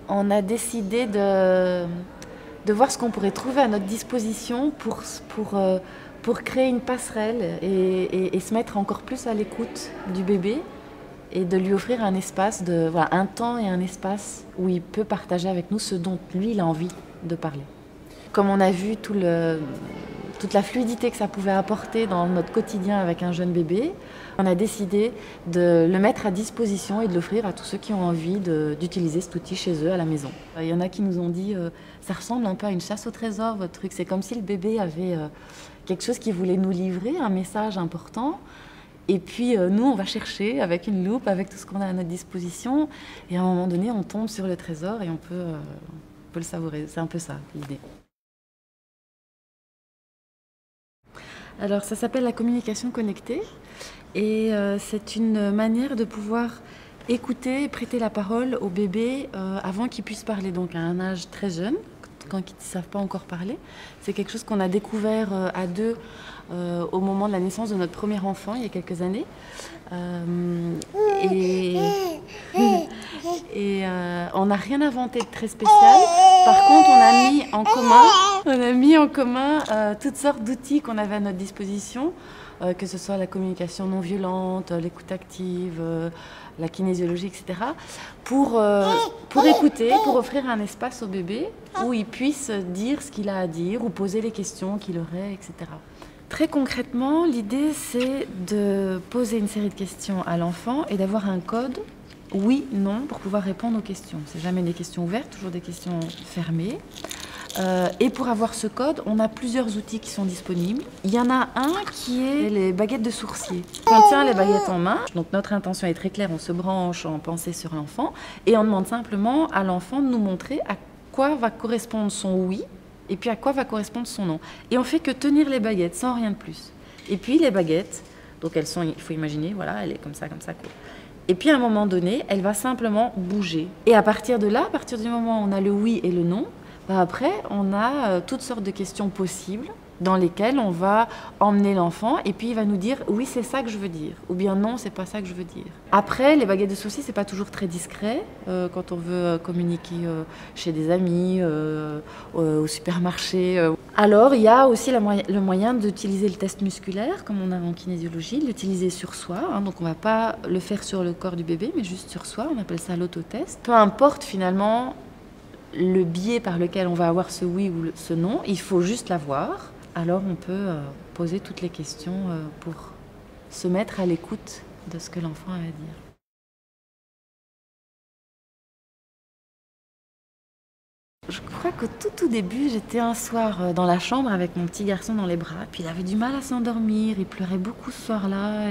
on a décidé de voir ce qu'on pourrait trouver à notre disposition pour créer une passerelle et se mettre encore plus à l'écoute du bébé et de lui offrir un espace, voilà, un temps et un espace où il peut partager avec nous ce dont lui, il a envie de parler. Comme on a vu toute la fluidité que ça pouvait apporter dans notre quotidien avec un jeune bébé, on a décidé de le mettre à disposition et de l'offrir à tous ceux qui ont envie d'utiliser cet outil chez eux à la maison. Il y en a qui nous ont dit ça ressemble un peu à une chasse au trésor, votre truc. C'est comme si le bébé avait quelque chose qu'il voulait nous livrer, un message important. Et puis nous, on va chercher avec une loupe, avec tout ce qu'on a à notre disposition. Et à un moment donné, on tombe sur le trésor et on peut le savourer. C'est un peu ça, l'idée. Alors ça s'appelle la communication connectée et c'est une manière de pouvoir écouter et prêter la parole au bébé avant qu'il puisse parler, donc à un âge très jeune, quand ils ne savent pas encore parler. C'est quelque chose qu'on a découvert à deux au moment de la naissance de notre premier enfant il y a quelques années. On n'a rien inventé de très spécial. Par contre, on a mis en commun toutes sortes d'outils qu'on avait à notre disposition, que ce soit la communication non violente, l'écoute active, la kinésiologie, etc., pour écouter, pour offrir un espace au bébé où il puisse dire ce qu'il a à dire ou poser les questions qu'il aurait, etc. Très concrètement, l'idée, c'est de poser une série de questions à l'enfant et d'avoir un code oui, non, pour pouvoir répondre aux questions. C'est jamais des questions ouvertes, toujours des questions fermées. Et pour avoir ce code, on a plusieurs outils qui sont disponibles. Il y en a un qui est les baguettes de sourcier. On tient les baguettes en main, donc notre intention est très claire, on se branche en pensée sur l'enfant et on demande simplement à l'enfant de nous montrer à quoi va correspondre son oui et puis à quoi va correspondre son non. Et on fait que tenir les baguettes sans rien de plus. Et puis les baguettes, donc elles sont, il faut imaginer, voilà, elle est comme ça, quoi. Et puis à un moment donné, elle va simplement bouger. Et à partir de là, à partir du moment où on a le oui et le non, après on a toutes sortes de questions possibles dans lesquelles on va emmener l'enfant et puis il va nous dire oui c'est ça que je veux dire ou bien non c'est pas ça que je veux dire. Après les baguettes de sourcier c'est pas toujours très discret quand on veut communiquer chez des amis, au supermarché. Alors il y a aussi le moyen d'utiliser le test musculaire comme on a en kinésiologie, l'utiliser sur soi, hein, donc on va pas le faire sur le corps du bébé mais juste sur soi, on appelle ça l'autotest. Peu importe finalement le biais par lequel on va avoir ce oui ou ce non, il faut juste l'avoir. Alors on peut poser toutes les questions pour se mettre à l'écoute de ce que l'enfant a à dire. Je crois qu'au tout début, j'étais un soir dans la chambre avec mon petit garçon dans les bras, puis il avait du mal à s'endormir, il pleurait beaucoup ce soir-là.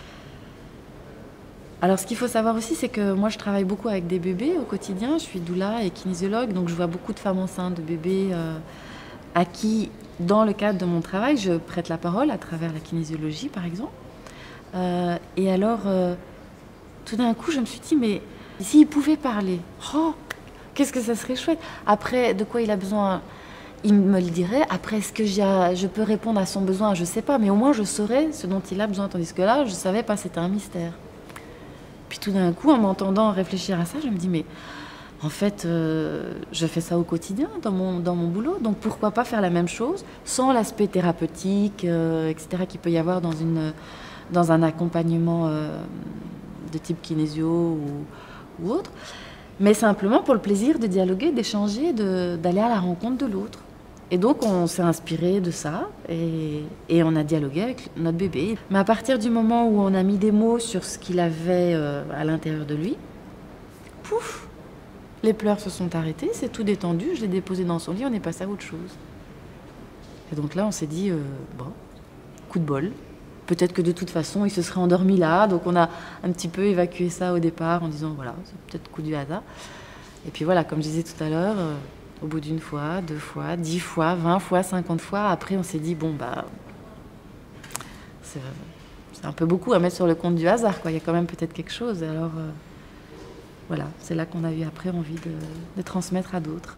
Alors ce qu'il faut savoir aussi, c'est que moi je travaille beaucoup avec des bébés au quotidien, je suis doula et kinésiologue, donc je vois beaucoup de femmes enceintes, de bébés à qui, dans le cadre de mon travail, je prête la parole à travers la kinésiologie par exemple. Et alors, tout d'un coup, je me suis dit, mais s'il pouvait parler, oh, qu'est-ce que ça serait chouette. Après, de quoi il a besoin, il me le dirait. Après, est-ce que je peux répondre à son besoin, je ne sais pas, mais au moins je saurais ce dont il a besoin, tandis que là, je ne savais pas, c'était un mystère. Puis tout d'un coup, en m'entendant réfléchir à ça, je me dis, mais en fait, je fais ça au quotidien dans mon boulot, donc pourquoi pas faire la même chose sans l'aspect thérapeutique, etc., qu'il peut y avoir dans un accompagnement de type kinésio ou autre, mais simplement pour le plaisir de dialoguer, d'échanger, d'aller à la rencontre de l'autre. Et donc on s'est inspiré de ça et on a dialogué avec notre bébé. Mais à partir du moment où on a mis des mots sur ce qu'il avait à l'intérieur de lui, pouf, les pleurs se sont arrêtés, c'est tout détendu, je l'ai déposé dans son lit, on est passé à autre chose. Et donc là on s'est dit, bon, coup de bol. Peut-être que de toute façon, il se serait endormi là. Donc on a un petit peu évacué ça au départ en disant, voilà, c'est peut-être coup du hasard. Et puis voilà, comme je disais tout à l'heure, au bout d'une fois, 2 fois, 10 fois, 20 fois, 50 fois, après on s'est dit, bon, bah, c'est un peu beaucoup à mettre sur le compte du hasard, quoi. Il y a quand même peut-être quelque chose. Et alors, voilà, c'est là qu'on a eu après envie de transmettre à d'autres.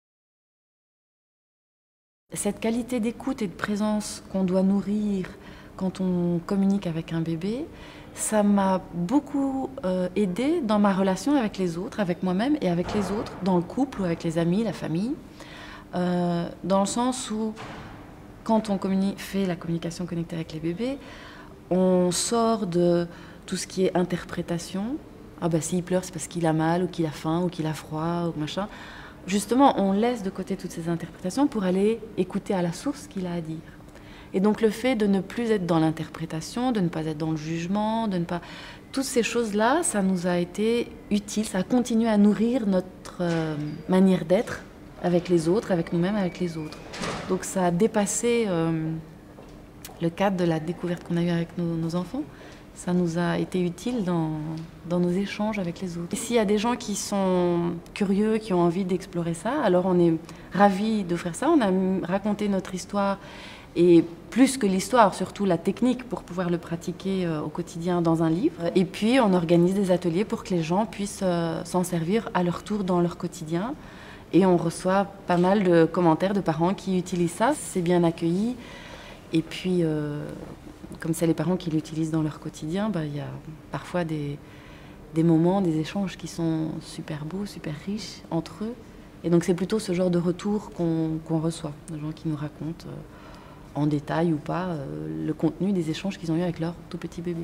Cette qualité d'écoute et de présence qu'on doit nourrir quand on communique avec un bébé, ça m'a beaucoup aidée dans ma relation avec les autres, avec moi-même et avec les autres, dans le couple ou avec les amis, la famille, dans le sens où quand on fait la communication connectée avec les bébés, on sort de tout ce qui est interprétation. Ah bah s'il pleure, c'est parce qu'il a mal ou qu'il a faim ou qu'il a froid ou machin. Justement, on laisse de côté toutes ces interprétations pour aller écouter à la source ce qu'il a à dire. Et donc le fait de ne plus être dans l'interprétation, de ne pas être dans le jugement, de ne pas... Toutes ces choses-là, ça nous a été utile, ça a continué à nourrir notre manière d'être avec les autres, avec nous-mêmes, avec les autres. Donc ça a dépassé le cadre de la découverte qu'on a eue avec nos enfants. Ça nous a été utile dans nos échanges avec les autres. Et s'il y a des gens qui sont curieux, qui ont envie d'explorer ça, alors on est ravis d'offrir ça. On a raconté notre histoire et plus que l'histoire, surtout la technique pour pouvoir le pratiquer au quotidien dans un livre. Et puis on organise des ateliers pour que les gens puissent s'en servir à leur tour dans leur quotidien. Et on reçoit pas mal de commentaires de parents qui utilisent ça. C'est bien accueilli. Et puis, comme c'est les parents qui l'utilisent dans leur quotidien, il y a parfois des moments, des échanges qui sont super beaux, super riches entre eux. Et donc c'est plutôt ce genre de retour qu'on reçoit, des gens qui nous racontent en détail ou pas le contenu des échanges qu'ils ont eu avec leur tout petit bébé.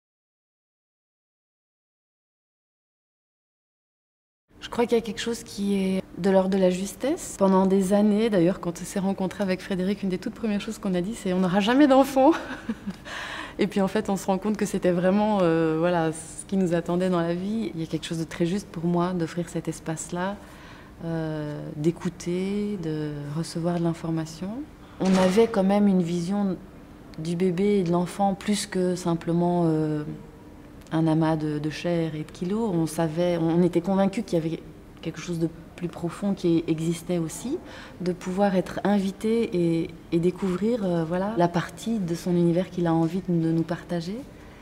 Je crois qu'il y a quelque chose qui est de l'ordre de la justesse. Pendant des années, d'ailleurs, quand on s'est rencontré avec Frédéric, une des toutes premières choses qu'on a dit, c'est « on n'aura jamais d'enfants ». Et puis en fait, on se rend compte que c'était vraiment voilà, ce qui nous attendait dans la vie. Il y a quelque chose de très juste pour moi d'offrir cet espace-là, d'écouter, de recevoir de l'information. On avait quand même une vision du bébé et de l'enfant plus que simplement un amas de chair et de kilos. On était convaincus qu'il y avait quelque chose de plus profond qui existait aussi, de pouvoir être invité et découvrir voilà, la partie de son univers qu'il a envie de nous partager.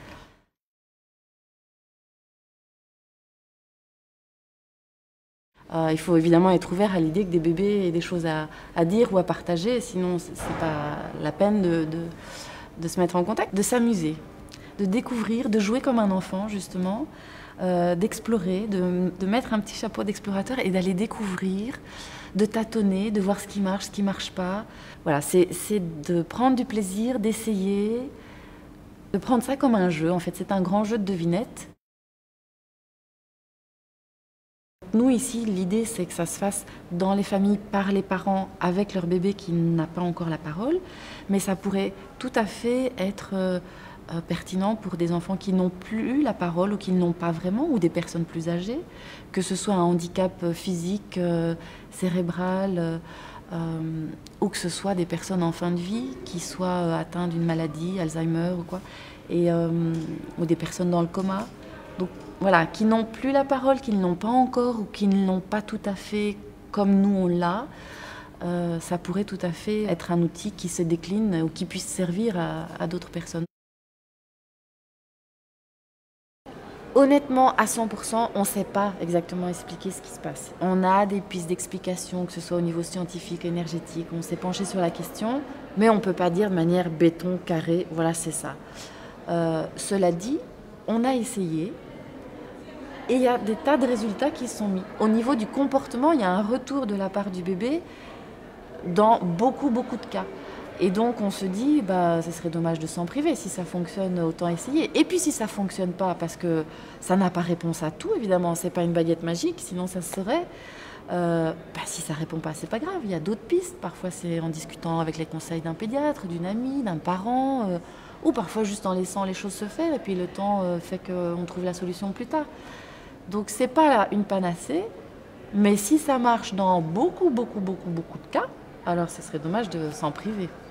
Il faut évidemment être ouvert à l'idée que des bébés aient des choses à dire ou à partager, sinon c'est pas la peine de se mettre en contact, de s'amuser, de découvrir, de jouer comme un enfant justement, d'explorer, de mettre un petit chapeau d'explorateur et d'aller découvrir, de tâtonner, de voir ce qui marche pas. Voilà, c'est de prendre du plaisir, d'essayer, de prendre ça comme un jeu. En fait, c'est un grand jeu de devinette. Nous, ici, l'idée, c'est que ça se fasse dans les familles, par les parents, avec leur bébé qui n'a pas encore la parole. Mais ça pourrait tout à fait être pertinent pour des enfants qui n'ont plus la parole ou qui ne l'ont pas vraiment, ou des personnes plus âgées, que ce soit un handicap physique, cérébral, ou que ce soit des personnes en fin de vie qui soient atteintes d'une maladie, Alzheimer ou quoi, ou des personnes dans le coma. Donc voilà, qui n'ont plus la parole, qui ne l'ont pas encore ou qui ne l'ont pas tout à fait comme nous on l'a, ça pourrait tout à fait être un outil qui se décline ou qui puisse servir à d'autres personnes. Honnêtement, à 100%, on ne sait pas exactement expliquer ce qui se passe. On a des pistes d'explication, que ce soit au niveau scientifique, énergétique, on s'est penché sur la question, mais on ne peut pas dire de manière béton, carré, voilà c'est ça. Cela dit, on a essayé. Et il y a des tas de résultats qui sont mis. Au niveau du comportement, il y a un retour de la part du bébé dans beaucoup de cas. Et donc on se dit, ce serait dommage de s'en priver. Si ça fonctionne, autant essayer. Et puis si ça ne fonctionne pas, parce que ça n'a pas réponse à tout, évidemment, c'est pas une baguette magique, sinon ça serait. Si ça ne répond pas, c'est pas grave, il y a d'autres pistes. Parfois c'est en discutant avec les conseils d'un pédiatre, d'une amie, d'un parent, ou parfois juste en laissant les choses se faire, et puis le temps fait qu'on trouve la solution plus tard. Donc c'est pas une panacée, mais si ça marche dans beaucoup de cas, alors ce serait dommage de s'en priver.